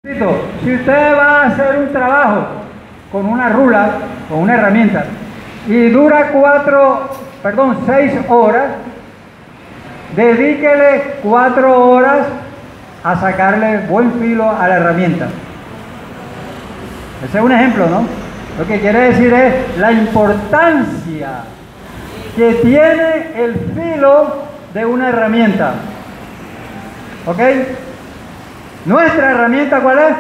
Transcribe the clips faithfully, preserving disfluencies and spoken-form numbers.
Si usted va a hacer un trabajo con una rula, con una herramienta, y dura cuatro, perdón, seis horas, dedíquele cuatro horas a sacarle buen filo a la herramienta. Ese es un ejemplo, ¿no? Lo que quiere decir es la importancia que tiene el filo de una herramienta. ¿Ok? ¿Nuestra herramienta cuál es?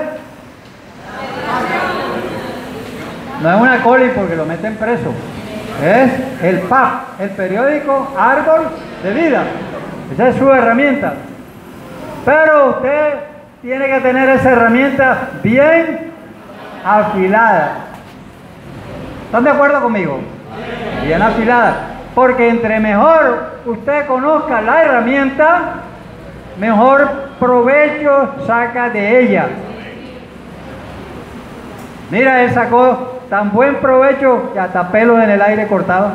No es una coli porque lo meten preso. Es el P A P, el periódico Árbol de Vida. Esa es su herramienta. Pero usted tiene que tener esa herramienta bien afilada. ¿Están de acuerdo conmigo? Bien afilada. Porque entre mejor usted conozca la herramienta, mejor provecho saca de ella. Mira, él sacó tan buen provecho que hasta pelos en el aire cortaba.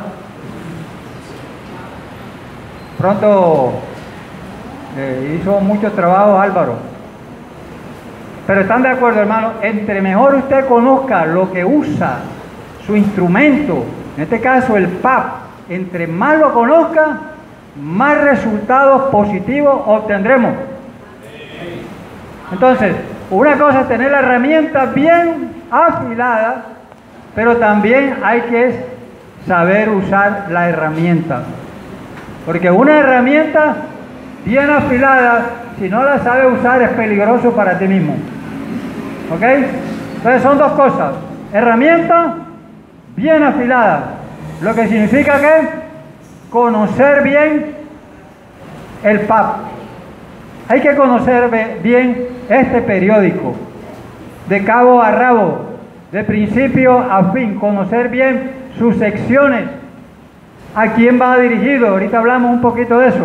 Pronto eh, hizo muchos trabajos Álvaro. Pero están de acuerdo, hermano, entre mejor usted conozca lo que usa, su instrumento, en este caso el P A P, entre más lo conozca, más resultados positivos obtendremos. Entonces, una cosa es tener la herramienta bien afilada, pero también hay que saber usar la herramienta. Porque una herramienta bien afilada, si no la sabe usar, es peligroso para ti mismo. ¿Ok? Entonces son dos cosas. Herramienta bien afilada. Lo que significa que conocer bien el P A P. Hay que conocer bien este periódico, de cabo a rabo, de principio a fin, conocer bien sus secciones, a quién va dirigido. Ahorita hablamos un poquito de eso.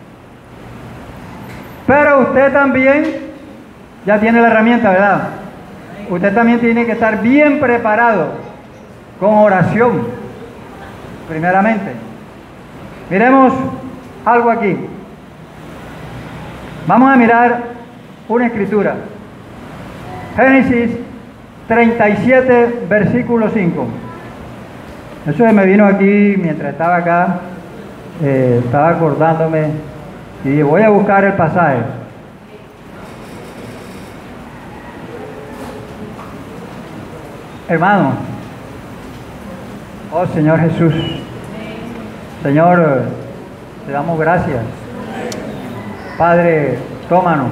Pero usted también ya tiene la herramienta, ¿verdad? Usted también tiene que estar bien preparado con oración, primeramente. Miremos algo aquí. Vamos a mirar una escritura. Génesis treinta y siete, versículo cinco. Eso me vino aquí mientras estaba acá, eh, estaba acordándome y dije, voy a buscar el pasaje. Hermano, oh Señor Jesús, Señor, te damos gracias. Padre, tómanos.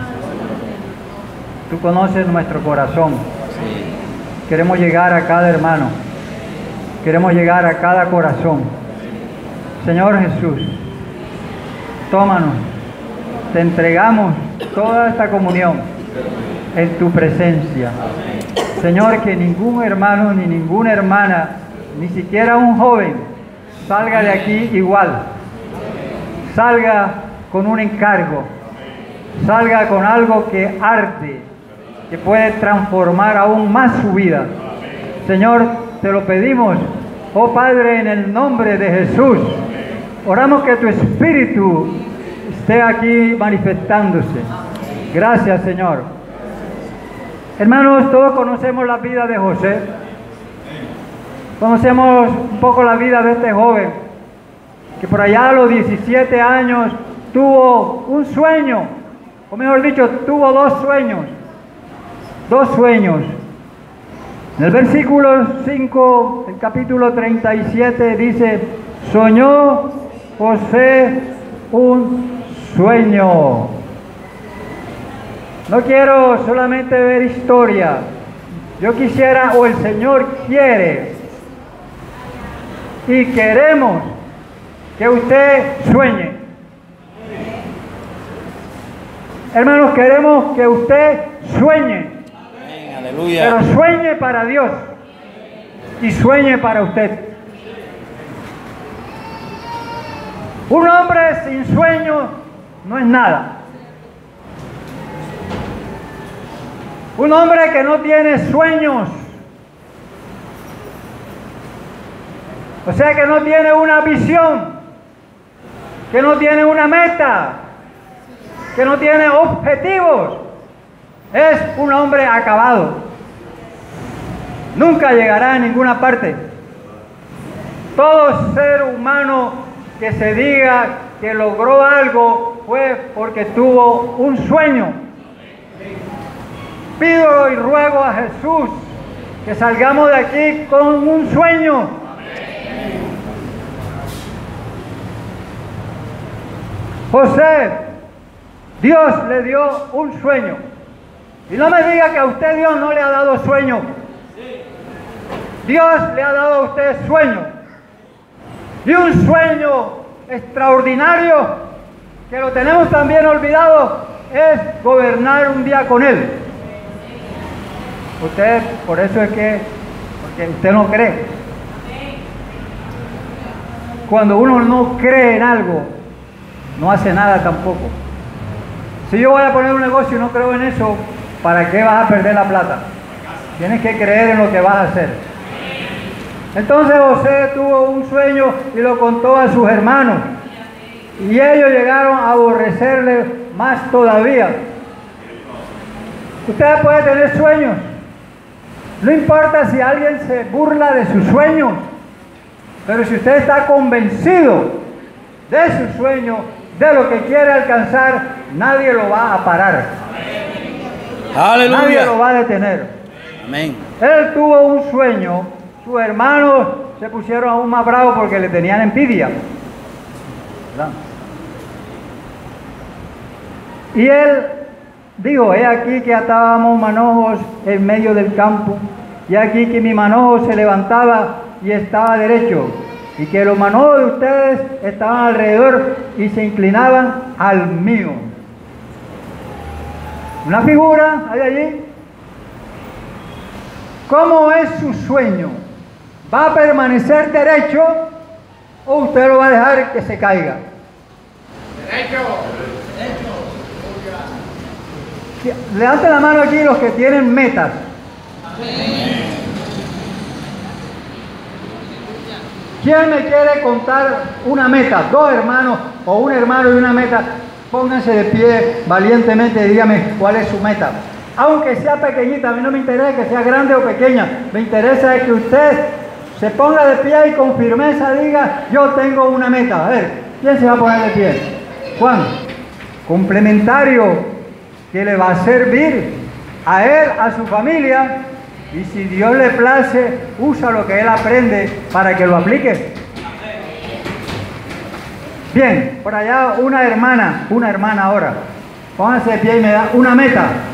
Tú conoces nuestro corazón. Queremos llegar a cada hermano. Queremos llegar a cada corazón. Señor Jesús, tómanos. Te entregamos toda esta comunión en tu presencia. Señor, que ningún hermano ni ninguna hermana, ni siquiera un joven, salga de aquí igual. Salga con un encargo, salga con algo que arde, que puede transformar aún más su vida. Señor, te lo pedimos, oh Padre, en el nombre de Jesús. Oramos que tu Espíritu esté aquí manifestándose. Gracias, Señor. Hermanos, todos conocemos la vida de José. Conocemos un poco la vida de este joven, que por allá a los diecisiete años tuvo un sueño, o mejor dicho, tuvo dos sueños, dos sueños. En el versículo cinco, del capítulo treinta y siete dice, soñó José un sueño. No quiero solamente ver historia, yo quisiera, o el Señor quiere, y queremos que usted sueñe. Hermanos, queremos que usted sueñe. Amén, aleluya. Pero sueñe para Dios y sueñe para usted. Un hombre sin sueño no es nada. Un hombre que no tiene sueños, o sea que no tiene una visión, que no tiene una meta, que no tiene objetivos, es un hombre acabado. Nunca llegará a ninguna parte. Todo ser humano que se diga que logró algo fue porque tuvo un sueño. Pido y ruego a Jesús que salgamos de aquí con un sueño. José, Dios le dio un sueño. Y no me diga que a usted Dios no le ha dado sueño. Dios le ha dado a usted sueño. Y un sueño extraordinario que lo tenemos también olvidado es gobernar un día con Él. Usted, por eso es que, porque usted no cree. Cuando uno no cree en algo, no hace nada tampoco. Si yo voy a poner un negocio y no creo en eso, ¿para qué vas a perder la plata? Tienes que creer en lo que vas a hacer. Entonces José tuvo un sueño y lo contó a sus hermanos. Y ellos llegaron a aborrecerle más todavía. Usted puede tener sueños. No importa si alguien se burla de sus sueños. Pero si usted está convencido de su sueño, de lo que quiere alcanzar, nadie lo va a parar. Aleluya. Nadie lo va a detener. Amén. Él tuvo un sueño. Sus hermanos se pusieron aún más bravos porque le tenían envidia. ¿Verdad? Y él dijo, he aquí que atábamos manojos en medio del campo, y aquí que mi manojo se levantaba y estaba derecho, y que los manojos de ustedes estaban alrededor y se inclinaban al mío. Una figura hay allí. ¿Cómo es su sueño? ¿Va a permanecer derecho o usted lo va a dejar que se caiga? Derecho. Levanten la mano aquí los que tienen metas. ¿Quién me quiere contar una meta? Dos hermanos o un hermano y una meta. Pónganse de pie valientemente y dígame cuál es su meta. Aunque sea pequeñita, a mí no me interesa que sea grande o pequeña. Me interesa que usted se ponga de pie y con firmeza diga, yo tengo una meta. A ver, ¿quién se va a poner de pie? Juan, complementario que le va a servir a él, a su familia, y si Dios le place, usa lo que él aprende para que lo aplique. Bien, por allá una hermana, una hermana ahora. Pónganse de pie y me da una meta.